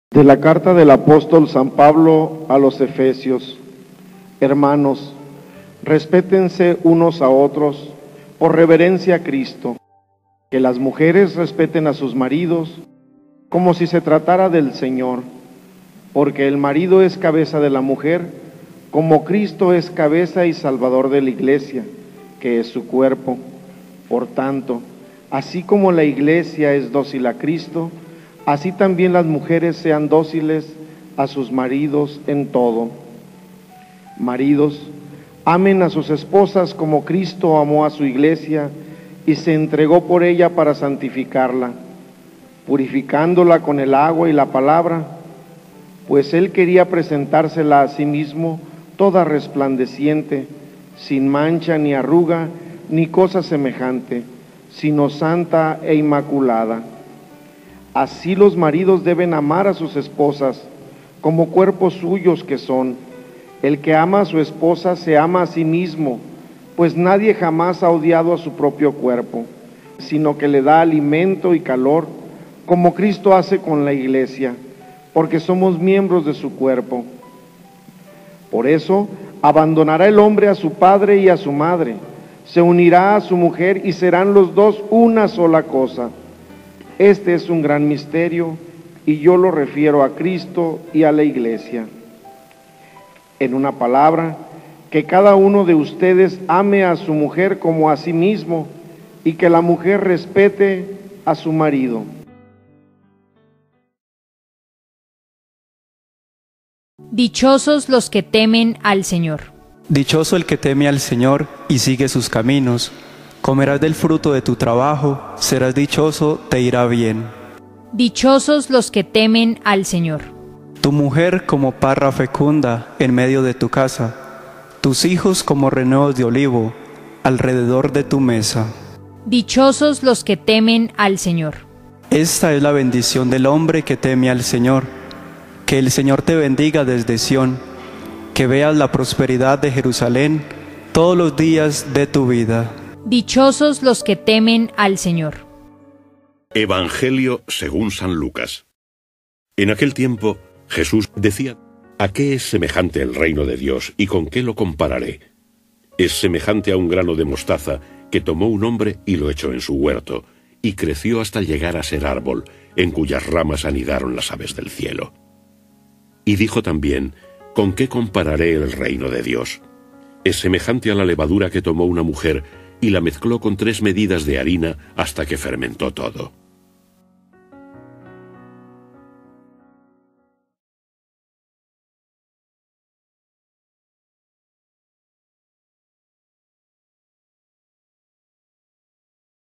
De la carta del apóstol San Pablo a los Efesios. Hermanos, respétense unos a otros por reverencia a Cristo, que las mujeres respeten a sus maridos como si se tratara del Señor, porque el marido es cabeza de la mujer, como Cristo es cabeza y salvador de la iglesia, que es su cuerpo. Por tanto, así como la iglesia es dócil a Cristo, así también las mujeres sean dóciles a sus maridos en todo. Maridos, amen a sus esposas como Cristo amó a su iglesia y se entregó por ella para santificarla, purificándola con el agua y la palabra, pues Él quería presentársela a sí mismo toda resplandeciente, sin mancha ni arruga ni cosa semejante, sino santa e inmaculada. Así los maridos deben amar a sus esposas como cuerpos suyos que son. El que ama a su esposa se ama a sí mismo, pues nadie jamás ha odiado a su propio cuerpo, sino que le da alimento y calor, como Cristo hace con la iglesia, porque somos miembros de su cuerpo. Por eso, abandonará el hombre a su padre y a su madre, se unirá a su mujer y serán los dos una sola cosa. Este es un gran misterio y yo lo refiero a Cristo y a la iglesia. En una palabra, que cada uno de ustedes ame a su mujer como a sí mismo y que la mujer respete a su marido. Dichosos los que temen al Señor. Dichoso el que teme al Señor y sigue sus caminos. Comerás del fruto de tu trabajo, serás dichoso, te irá bien. Dichosos los que temen al Señor. Tu mujer como parra fecunda en medio de tu casa, tus hijos como renuevos de olivo alrededor de tu mesa. Dichosos los que temen al Señor. Esta es la bendición del hombre que teme al Señor. Que el Señor te bendiga desde Sión, que veas la prosperidad de Jerusalén todos los días de tu vida. Dichosos los que temen al Señor. Evangelio según San Lucas. En aquel tiempo, Jesús decía: ¿A qué es semejante el reino de Dios y con qué lo compararé? Es semejante a un grano de mostaza que tomó un hombre y lo echó en su huerto, y creció hasta llegar a ser árbol, en cuyas ramas anidaron las aves del cielo. Y dijo también: ¿Con qué compararé el reino de Dios? Es semejante a la levadura que tomó una mujer y la mezcló con 3 medidas de harina hasta que fermentó todo.